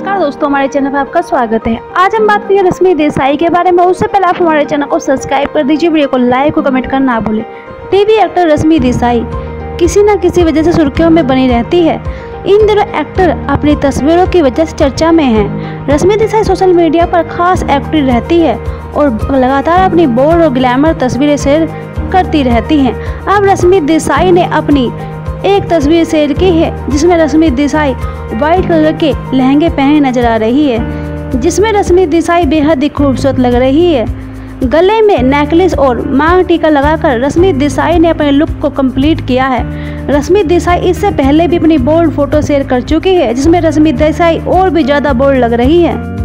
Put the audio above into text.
नमस्कार दोस्तों, हमारे चैनल पर आपका स्वागत है। आज हम बात करेंगे रश्मि देसाई के बारे में। उससे पहले आप हमारे चैनल को सब्सक्राइब कर दीजिए, वीडियो को लाइक और कमेंट करना ना भूलें। टीवी एक्टर रश्मि देसाई किसी न किसी वजह से सुर्खियों में बनी रहती है। इन दिनों एक्टर अपनी तस्वीरों की वजह से चर्चा में हैं। रश्मि देसाई सोशल मीडिया पर खास एक्टिव रहती है और लगातार अपनी बोल्ड और ग्लैमर तस्वीरें शेयर करती रहती हैं। अब रश्मि देसाई ने अपनी एक तस्वीर शेयर की है जिसमें रश्मि देसाई वाइट कलर के लहंगे पहने नजर आ रही है, जिसमें रश्मि देसाई बेहद ही खूबसूरत लग रही है। गले में नेकलेस और मांग टीका लगाकर रश्मि देसाई ने अपने लुक को कंप्लीट किया है। रश्मि देसाई इससे पहले भी अपनी बोल्ड फोटो शेयर कर चुकी है, जिसमें रश्मि देसाई और भी ज़्यादा बोल्ड लग रही है।